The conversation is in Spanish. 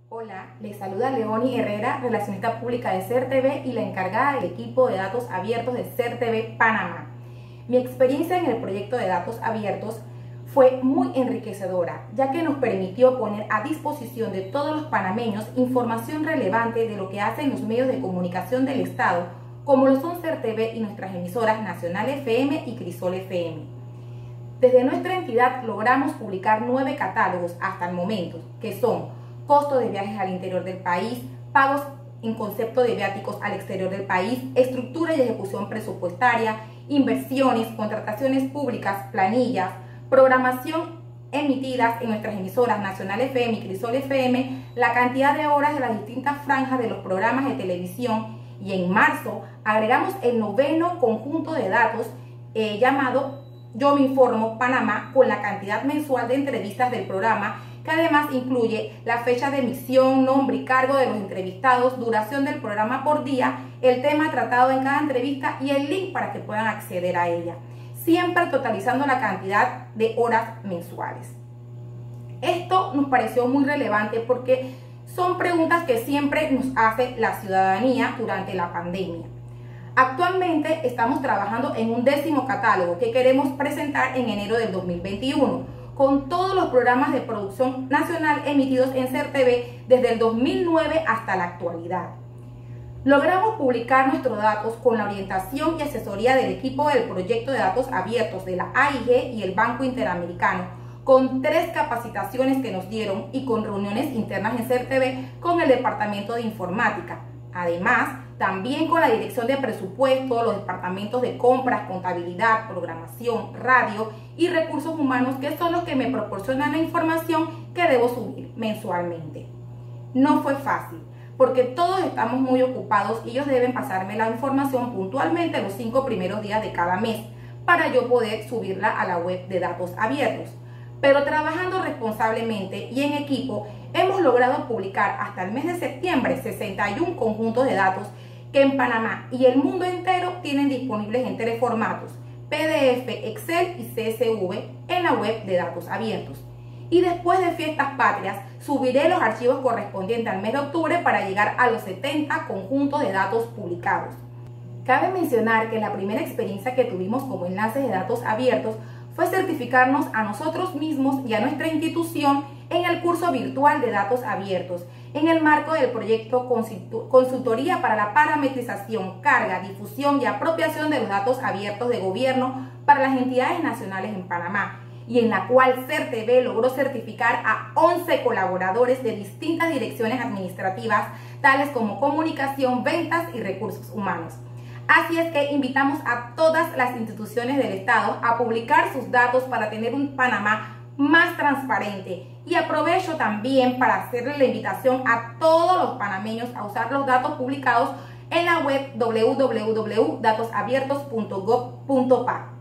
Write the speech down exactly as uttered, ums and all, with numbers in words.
Hola, les saluda Leoni Herrera, relacionista pública de CERTV y la encargada del equipo de datos abiertos de CERTV Panamá. Mi experiencia en el proyecto de datos abiertos fue muy enriquecedora, ya que nos permitió poner a disposición de todos los panameños información relevante de lo que hacen los medios de comunicación del Estado, como lo son CERTV y nuestras emisoras Nacional F M y Crisol F M. Desde nuestra entidad logramos publicar nueve catálogos hasta el momento, que son costo de viajes al interior del país, pagos en concepto de viáticos al exterior del país, estructura y ejecución presupuestaria, inversiones, contrataciones públicas, planillas, programación emitidas en nuestras emisoras Nacional F M y Crisol F M, la cantidad de horas de las distintas franjas de los programas de televisión, y en marzo agregamos el noveno conjunto de datos eh, llamado Yo Me Informo Panamá, con la cantidad mensual de entrevistas del programa, que además incluye la fecha de emisión, nombre y cargo de los entrevistados, duración del programa por día, el tema tratado en cada entrevista y el link para que puedan acceder a ella, siempre totalizando la cantidad de horas mensuales. Esto nos pareció muy relevante porque son preguntas que siempre nos hace la ciudadanía durante la pandemia. Actualmente estamos trabajando en un décimo catálogo que queremos presentar en enero del dos mil veintiuno, con todos los programas de producción nacional emitidos en CERTV desde el dos mil nueve hasta la actualidad. Logramos publicar nuestros datos con la orientación y asesoría del equipo del proyecto de datos abiertos de la A I G y el Banco Interamericano, con tres capacitaciones que nos dieron y con reuniones internas en CERTV con el Departamento de Informática. Además, también con la Dirección de Presupuesto, los departamentos de compras, contabilidad, programación, radio y recursos humanos, que son los que me proporcionan la información que debo subir mensualmente. No fue fácil, porque todos estamos muy ocupados y ellos deben pasarme la información puntualmente los cinco primeros días de cada mes para yo poder subirla a la web de datos abiertos. Pero trabajando responsablemente y en equipo, hemos logrado publicar hasta el mes de septiembre sesenta y uno conjuntos de datos que en Panamá y el mundo entero tienen disponibles en tres formatos: P D F, Excel y C S V en la web de datos abiertos. Y después de fiestas patrias, subiré los archivos correspondientes al mes de octubre para llegar a los setenta conjuntos de datos publicados. Cabe mencionar que la primera experiencia que tuvimos como enlaces de datos abiertos fue certificarnos a nosotros mismos y a nuestra institución en el curso virtual de datos abiertos, en el marco del proyecto Consultoría para la Parametrización, Carga, Difusión y Apropiación de los Datos Abiertos de Gobierno para las entidades nacionales en Panamá, y en la cual CERTV logró certificar a once colaboradores de distintas direcciones administrativas, tales como comunicación, ventas y recursos humanos. Así es que invitamos a todas las instituciones del Estado a publicar sus datos para tener un Panamá más transparente, y aprovecho también para hacerle la invitación a todos los panameños a usar los datos publicados en la web w w w punto datos abiertos punto gov punto pa.